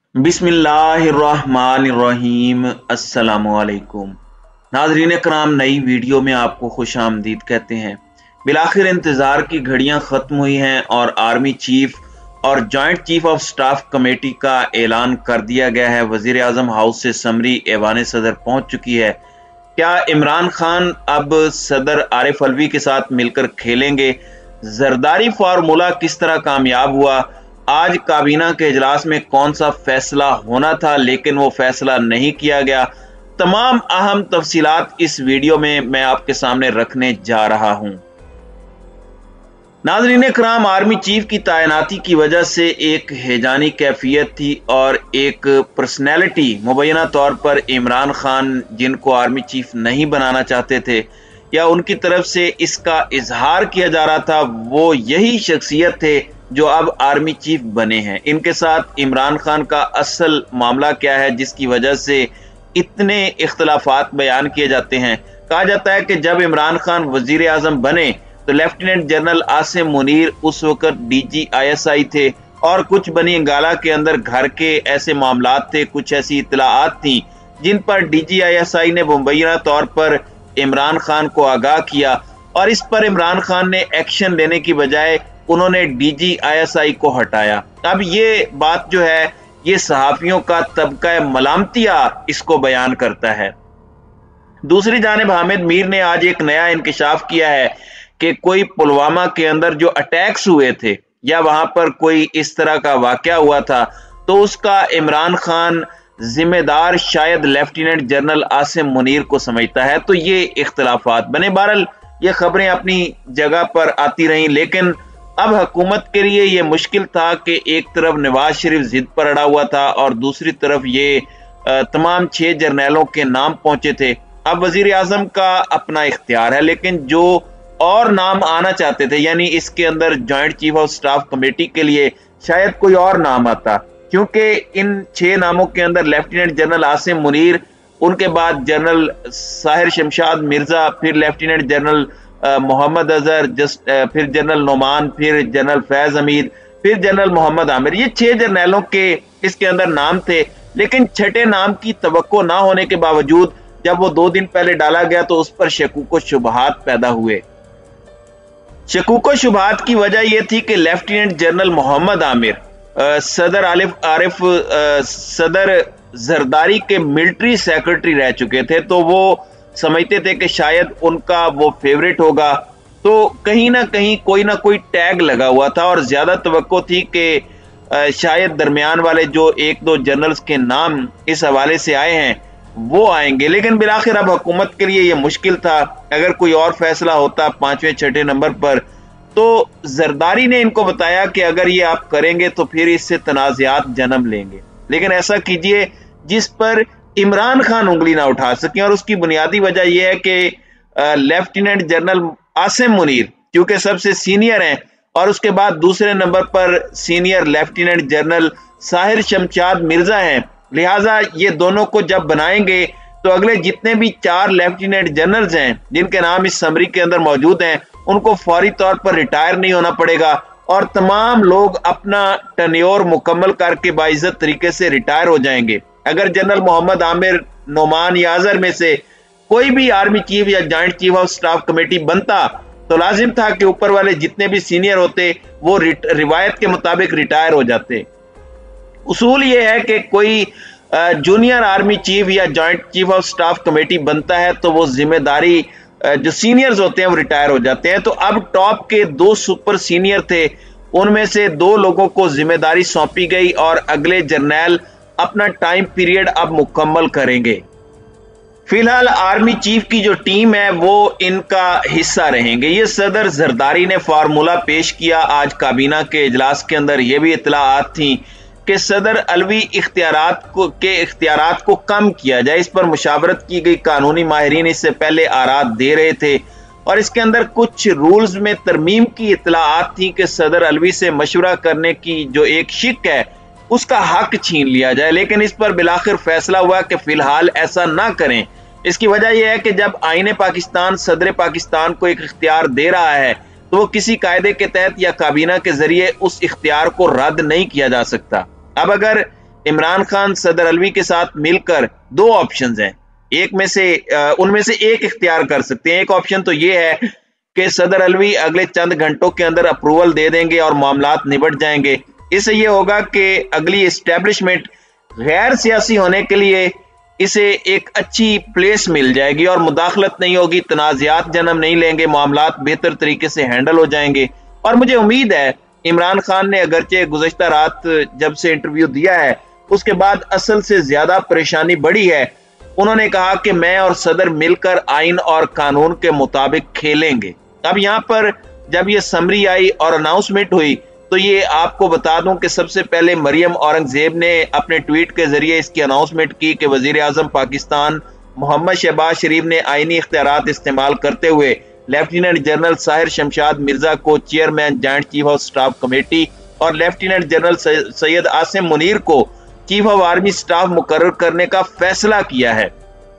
बिस्मिल्लाहिर्रहमानिर्रहीम। अस्सलामुअलैकुम नाज़रीन कराम, नई वीडियो में आपको खुश आमदीद कहते हैं। बिलाखिर इंतज़ार की घड़ियां ख़त्म हुई हैं और आर्मी चीफ और joint chief of staff committee का ऐलान कर दिया गया है। वज़ीर आज़म हाउस से समरी ऐवान सदर पहुंच चुकी है। क्या इमरान खान अब सदर आरिफ अलवी के साथ मिलकर खेलेंगे? जरदारी फार्मूला किस तरह कामयाब हुआ? आज काबीना के इजलास में कौन सा फैसला होना था लेकिन वो फैसला नहीं किया गया? तमाम अहम तफसीलात इस वीडियो में मैं आपके सामने रखने जा रहा हूं। नाज़रीन कराम, आर्मी चीफ की तैनाती की वजह से एक हैजानी कैफियत थी और एक पर्सनैलिटी मुबैना तौर पर इमरान खान, जिनको आर्मी चीफ नहीं बनाना चाहते थे या उनकी तरफ से इसका इजहार किया जा रहा था, वो यही शख्सियत थे जो अब आर्मी चीफ बने हैं। इनके साथ इमरान खान का असल मामला क्या है जिसकी वजह से इतने इख्तलाफात बयान किए जाते हैं? कहा जाता है कि जब इमरान खान वजीर आजम बने तो लेफ्टिनेंट जनरल आसिम मुनीर उस वक्त DGISI थे और कुछ बनी अंगाला के अंदर घर के ऐसे मामलात थे, कुछ ऐसी इतलाआत थी जिन पर DGISI ने मुबैना तौर पर इमरान खान को आगाह किया और इस पर इमरान खान ने एक्शन लेने की बजाय उन्होंने DGISI को हटाया। अब ये बात जो है ये सहाफियों का तबका मलामतिया इसको बयान करता है। दूसरी जानिब हामिद मीर ने आज एक नया इंकशाफ किया है कि कोई पुलवामा के अंदर जो अटैक्स हुए थे या वहां पर कोई इस तरह का वाकया हुआ था तो उसका इमरान खान जिम्मेदार शायद लेफ्टिनेंट जनरल आसिम मुनीर को समझता है। तो ये इख्तलाफात बने। बहरहाल ये खबरें अपनी जगह पर आती रहीं, लेकिन अब हुकूमत के लिए ये मुश्किल था कि एक तरफ नवाज शरीफ जिद पर अड़ा हुआ था और दूसरी तरफ ये तमाम 6 जर्नैलों के नाम पहुंचे थे। अब वजीर आजम का अपना इख्तियार है, लेकिन जो और नाम आना चाहते थे, यानी इसके अंदर joint chief of staff committee के लिए शायद कोई और नाम आता, क्योंकि इन 6 नामों के अंदर लेफ्टिनेंट जनरल आसिम मुनीर, उनके बाद जनरल साहिर शमशाद मिर्जा, फिर लेफ्टिनेंट जनरल मोहम्मद अजहर, फिर जनरल नोमान, फिर जनरल फैज हमीद, फिर जनरल मोहम्मद आमिर। ये 6 जर्नैलों के इसके अंदर नाम थे, लेकिन छठे नाम की तवक्को ना होने के बावजूद जब वो 2 दिन पहले डाला गया तो उस पर शकूक व शुबहात पैदा हुए। शकूक व शुबहात की वजह यह थी कि लेफ्टिनेंट जनरल मोहम्मद आमिर सदर आरिफ सदर जरदारी के मिलिट्री सेक्रेटरी रह चुके थे, तो वो समझते थे कि शायद उनका वो फेवरेट होगा, तो कहीं ना कहीं कोई ना कोई टैग लगा हुआ था और ज्यादा तवक्को थी कि शायद दरमियान वाले जो 1-2 जनरल्स के नाम इस हवाले से आए हैं वो आएंगे। लेकिन बिलाखिर अब हुकूमत के लिए ये मुश्किल था। अगर कोई और फैसला होता 5वें-6ठे नंबर पर, तो जरदारी ने इनको बताया कि अगर ये आप करेंगे तो फिर इससे तनाज़ात जन्म लेंगे, लेकिन ऐसा कीजिए जिस पर इमरान खान उंगली ना उठा सके। और उसकी बुनियादी वजह यह है कि लेफ्टिनेंट जनरल आसिम मुनीर क्योंकि सबसे सीनियर हैं और उसके बाद दूसरे नंबर पर senior lieutenant general Sahir Shamshad Mirza हैं, लिहाजा ये दोनों को जब बनाएंगे तो अगले जितने भी 4 लेफ्टिनेंट जनरल्स हैं जिनके नाम इस समरी के अंदर मौजूद हैं उनको फौरी तौर पर रिटायर नहीं होना पड़ेगा और तमाम लोग अपना टन्योर मुकम्मल करके बाइज्जत तरीके से रिटायर हो जाएंगे। अगर जनरल मोहम्मद आमिर, नोमान या अजहर में से कोई भी आर्मी चीफ या joint chief of staff committee बनता तो लाजिम था कि ऊपर वाले जितने भी सीनियर होते वो रिवायत के मुताबिक रिटायर हो जाते। उसूल ये है कि कोई जूनियर आर्मी चीफ या joint chief of staff committee बनता है तो वो जिम्मेदारी जो सीनियर्स होते हैं वो रिटायर हो जाते हैं। तो अब टॉप के 2 सुपर सीनियर थे, उनमें से 2 लोगों को जिम्मेदारी सौंपी गई और अगले जर्नैल अपना टाइम पीरियड अब मुकम्मल करेंगे। फिलहाल आर्मी चीफ की जो टीम है वो इनका हिस्सा रहेंगे। ये सदर जरदारी ने फार्मूला पेश किया आज काबीना के इजलास के अंदर। ये भी इतलाआत थी कि सदर अलवी इख्तियारात को कम किया जाए, इस पर मुशावरत की गई। कानूनी माहिरीन इससे पहले आरात दे रहे थे और इसके अंदर कुछ रूल्स में तरमीम की इतलाआत थी कि सदर अलवी से मशवरा करने की जो एक शिक है उसका हक छीन लिया जाए, लेकिन इस पर बिलाखिर फैसला हुआ कि फिलहाल ऐसा ना करें। इसकी वजह यह है कि जब आईने पाकिस्तान सदर पाकिस्तान को एक इख्तियार दे रहा है तो वो किसी कायदे के तहत या काबीना के जरिए उस इख्तियार को रद्द नहीं किया जा सकता। अब अगर इमरान खान सदर अलवी के साथ मिलकर दो ऑप्शंस हैं, एक में से उनमें से एक इख्तियार कर सकते हैं। एक ऑप्शन तो ये है कि सदर अलवी अगले चंद घंटों के अंदर अप्रूवल दे देंगे और मामलात निबट जाएंगे। इससे ये होगा कि अगली एस्टेब्लिशमेंट गैर सियासी होने के लिए इसे एक अच्छी प्लेस मिल जाएगी और मुदाखलत नहीं होगी, तनाज़ात जन्म नहीं लेंगे, मामलात बेहतर तरीके से हैंडल हो जाएंगे। और मुझे उम्मीद है इमरान खान ने अगरचे गुज़श्ता रात जब से इंटरव्यू दिया है उसके बाद असल से ज्यादा परेशानी बढ़ी है। उन्होंने कहा कि मैं और सदर मिलकर आइन और कानून के मुताबिक खेलेंगे। अब यहाँ पर जब ये समरी आई और अनाउंसमेंट हुई तो ये आपको बता दूं कि सबसे पहले मरियम औरंगजेब ने अपने ट्वीट के जरिए इसकी अनाउंसमेंट की कि वजीर आजम पाकिस्तान मोहम्मद शहबाज शरीफ ने आईनी इख्तियारात इस्तेमाल करते हुए लेफ्टिनेंट जनरल साहिर शमशाद मिर्जा को chairman joint chief of staff committee और लेफ्टिनेंट जनरल सैयद आसिम मुनीर को चीफ ऑफ आर्मी स्टाफ मुकर्रर करने का फैसला किया है।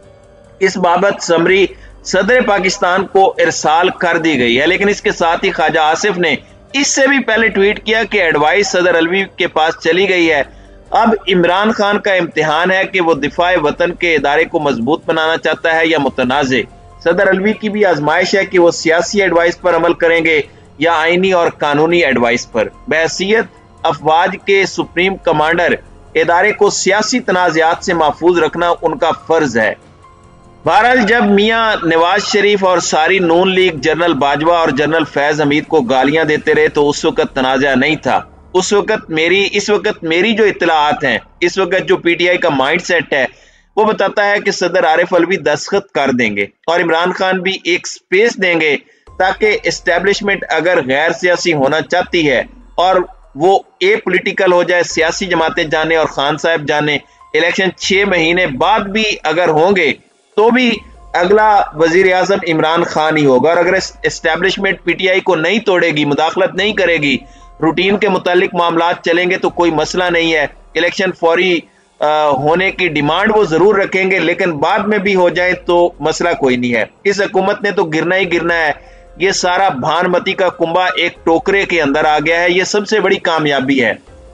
इस बाबत समरी सदर पाकिस्तान को इरसाल कर दी गई है, लेकिन इसके साथ ही ख्वाजा आसिफ ने इससे भी पहले ट्वीट किया कि एडवाइस सदर अलवी के पास चली गई है। अब इमरान खान का इम्तिहान है कि वो दिफाए वतन के इदारे को मजबूत बनाना चाहता है या मुतनाज़े। सदर अलवी की भी आजमाइश है कि वो सियासी एडवाइस पर अमल करेंगे या आईनी और कानूनी एडवाइस पर। बहसीयत अफवाज के सुप्रीम कमांडर इदारे को सियासी तनाज़ात से महफूज रखना उनका फर्ज है। बहरहाल जब मियां नवाज शरीफ और सारी नून लीग जनरल बाजवा और जनरल फैज हमीद को गालियां देते रहे तो उस वक्त तनाज़ा नहीं था। इस वक्त मेरी जो इत्तलाआत हैं, इस वक्त जो पीटीआई का माइंड सेट है वो बताता है कि सदर आरिफ अलवी दस्तखत कर देंगे और इमरान खान भी एक स्पेस देंगे ताकि एस्टेब्लिशमेंट अगर गैर सियासी होना चाहती है और वो ए पॉलिटिकल हो जाए, सियासी जमातें जाने और खान साहब जाने, इलेक्शन 6 महीने बाद भी अगर होंगे तो भी अगला वजीर आजम इमरान खान ही होगा। और अगर एस्टेब्लिशमेंट पीटीआई को नहीं तोड़ेगी, मुदाखलत नहीं करेगी, रूटीन के मुतालिक मामलात चलेंगे तो कोई मसला नहीं है। इलेक्शन फौरी होने की डिमांड वो जरूर रखेंगे, लेकिन बाद में भी हो जाए तो मसला कोई नहीं है। इस हुकूमत ने तो गिरना ही गिरना है। ये सारा भानमती का कुंबा एक टोकरे के अंदर आ गया है, ये सबसे बड़ी कामयाबी है।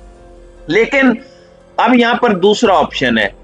लेकिन अब यहां पर दूसरा ऑप्शन है।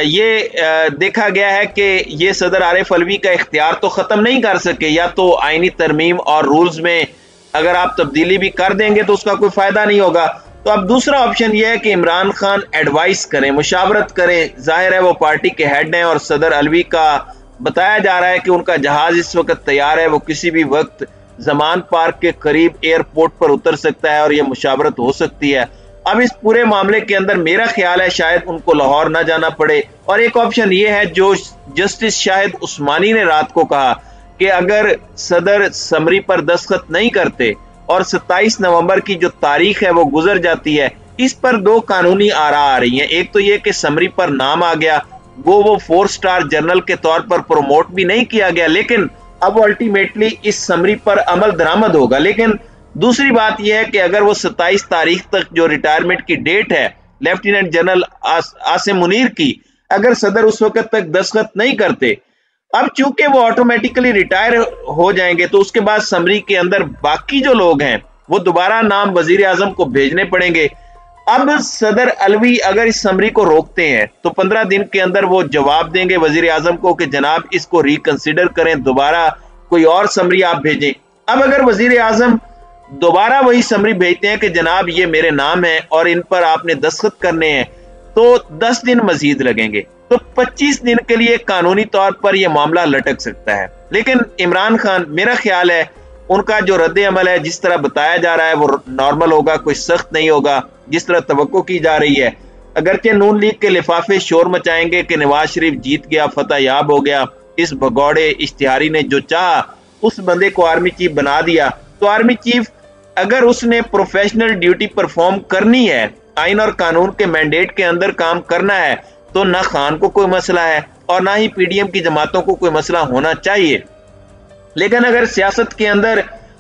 ये देखा गया है कि ये सदर आरिफ अलवी का इख्तियार तो खत्म नहीं कर सके, या तो आईनी तरमीम और रूल्स में अगर आप तब्दीली भी कर देंगे तो उसका कोई फायदा नहीं होगा। तो अब दूसरा ऑप्शन यह है कि इमरान खान एडवाइस करें, मुशावरत करें। जाहिर है वो पार्टी के हेड हैं और सदर अलवी का बताया जा रहा है कि उनका जहाज इस वक्त तैयार है, वो किसी भी वक्त जमान पार्क के करीब एयरपोर्ट पर उतर सकता है और यह मुशावरत हो सकती है। अब इस पूरे मामले के अंदर मेरा ख्याल है शायद उनको लाहौर ना जाना पड़े। और एक ऑप्शन ये है जो जस्टिस शाहिद उस्मानी ने रात को कहा कि अगर सदर समरी पर दस्तखत नहीं करते और 27 नवंबर की जो तारीख है वो गुजर जाती है, इस पर दो कानूनी आरा आ रही हैं। एक तो ये कि समरी पर नाम आ गया, वो 4 स्टार जनरल के तौर पर प्रोमोट भी नहीं किया गया, लेकिन अब अल्टीमेटली इस समरी पर अमल दरामद होगा। लेकिन दूसरी बात यह है कि अगर वो 27 तारीख तक जो रिटायरमेंट की डेट है लेफ्टिनेंट जनरल आसिम मुनीर की, अगर सदर उस वक्त तक दस्तखत नहीं करते, अब चूंकि वो ऑटोमेटिकली रिटायर हो जाएंगे तो उसके बाद समरी के अंदर बाकी जो लोग हैं वो दोबारा नाम वजीर आजम को भेजने पड़ेंगे। अब सदर अलवी अगर इस समरी को रोकते हैं तो 15 दिन के अंदर वो जवाब देंगे वजीर आजम को कि जनाब इसको रिकंसिडर करें, दोबारा कोई और समरी आप भेजें। अब अगर वजीर आजम दोबारा वही समरी भेजते हैं कि जनाब ये मेरे नाम है और इन पर आपने दस्तखत करने हैं, तो 10 दिन मजीद लगेंगे, तो 25 दिन के लिए कानूनी तौर पर यह मामला लटक सकता है। लेकिन इमरान खान, मेरा ख्याल है उनका जो रद्द अमल है जिस तरह बताया जा रहा है वो नॉर्मल होगा, कोई सख्त नहीं होगा जिस तरह तवक्को की जा रही है। अगरचे नून लीग के लिफाफे शोर मचाएंगे कि नवाज शरीफ जीत गया, फतह याब हो गया, इस भगौड़े इश्तिहारी ने जो चाहा उस बंदे को आर्मी चीफ बना दिया, तो आर्मी चीफ अगर उसने प्रोफेशनल ड्यूटी परफॉर्म करनी है, आइन और कानून के मैंडेट के अंदर काम करना है, तो ना खान को कोई मसला है और ना ही पीडीएम की जमातों को कोई मसला होना चाहिए। लेकिन अगर सियासत के अंदर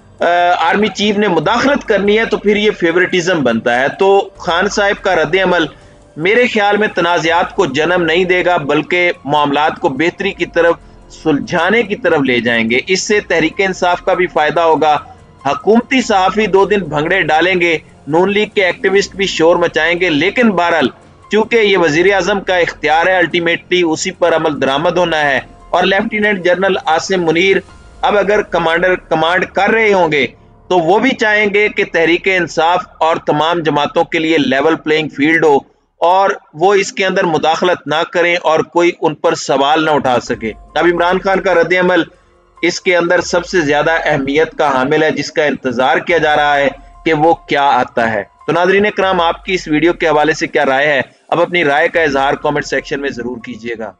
आर्मी चीफ ने मुदाखलत करनी है तो फिर ये फेवरेटिज्म बनता है। तो खान साहब का रद्द अमल मेरे ख्याल में तनाज़ात को जन्म नहीं देगा, बल्कि मामलात को बेहतरी की तरफ, सुलझाने की तरफ ले जाएंगे। इससे तहरीक इंसाफ का भी फायदा होगा। हकूमती सहाफ़ी 2 दिन भंगड़े डालेंगे, नून लीग के एक्टिविस्ट भी शोर मचाएंगे, लेकिन बहरहाल चूंकि ये वजीर आजम का इख्तियार है, अल्टीमेटली उसी पर अमल दरामद होना है। और लेफ्टिनेंट जनरल आसिम मुनीर अब अगर कमांड कर रहे होंगे तो वो भी चाहेंगे कि तहरीक इंसाफ और तमाम जमातों के लिए लेवल प्लेइंग फील्ड हो और वो इसके अंदर मुदाखलत ना करें और कोई उन पर सवाल ना उठा सके। अब इमरान खान का रद्द अमल इसके अंदर सबसे ज्यादा अहमियत का हामिल है, जिसका इंतजार किया जा रहा है कि वो क्या आता है। तो नाज़रीन इकराम, आपकी इस वीडियो के हवाले से क्या राय है? अब अपनी राय का इजहार कमेंट सेक्शन में जरूर कीजिएगा।